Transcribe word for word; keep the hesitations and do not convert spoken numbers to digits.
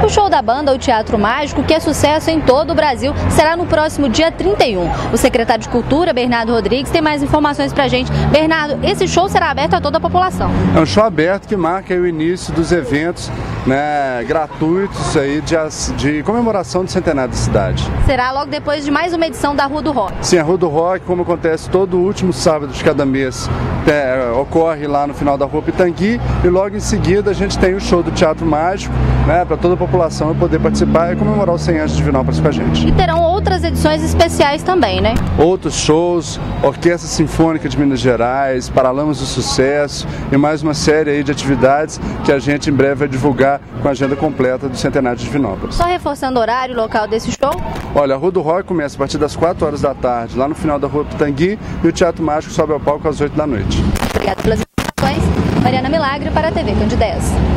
O show da banda O Teatro Mágico, que é sucesso em todo o Brasil, será no próximo dia trinta e um. O secretário de Cultura, Bernardo Rodrigues, tem mais informações pra gente. Bernardo, esse show será aberto a toda a população? É um show aberto que marca o início dos eventos, né, gratuitos aí de, de comemoração do centenário da cidade. Será logo depois de mais uma edição da Rua do Rock? Sim, a Rua do Rock, como acontece todo último sábado de cada mês, é, ocorre lá no final da Rua Pitangui, e logo em seguida a gente tem o show do Teatro Mágico, né, para toda a população poder participar e comemorar os cem anos de Divinópolis com a gente. E terão outras edições especiais também, né? Outros shows, Orquestra Sinfônica de Minas Gerais, Paralamas do Sucesso e mais uma série aí de atividades que a gente em breve vai divulgar com a agenda completa do centenário de Divinópolis. Só reforçando o horário e local desse show? Olha, a Rua do Rock começa a partir das quatro horas da tarde, lá no final da Rua Pitangui, e o Teatro Mágico sobe ao palco às oito da noite. Obrigada pelas informações. Mariana Milagre para a T V Candidez.